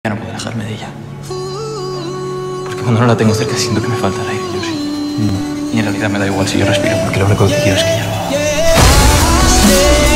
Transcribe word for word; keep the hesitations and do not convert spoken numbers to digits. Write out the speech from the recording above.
Ya no puedo alejarme de ella. Porque cuando no la tengo cerca siento que me falta el aire, yo sí. Mm. Y en realidad me da igual si yo respiro, porque lo único que quiero es que ella lo haga.